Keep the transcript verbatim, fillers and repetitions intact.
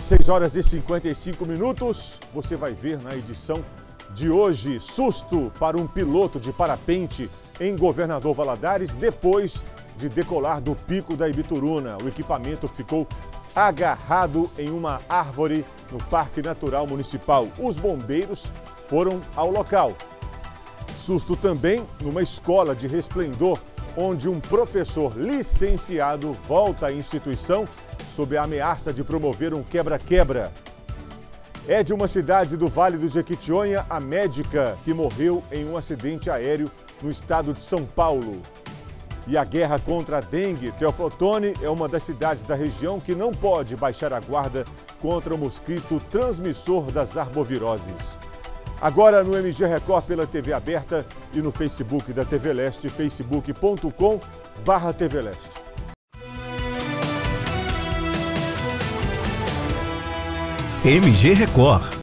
seis horas e cinquenta e cinco minutos, você vai ver na edição de hoje, susto para um piloto de parapente em Governador Valadares depois de decolar do Pico da Ibituruna. O equipamento ficou agarrado em uma árvore no Parque Natural Municipal. Os bombeiros foram ao local. Susto também numa escola de Resplendor, onde um professor licenciado volta à instituição sob a ameaça de promover um quebra-quebra. É de uma cidade do Vale do Jequitinhonha a médica que morreu em um acidente aéreo no estado de São Paulo. E a guerra contra a dengue, Teoflotone é uma das cidades da região que não pode baixar a guarda contra o mosquito transmissor das arboviroses. Agora no M G Record pela T V aberta e no Facebook da T V Leste, facebook ponto com barra T V Leste. M G Record.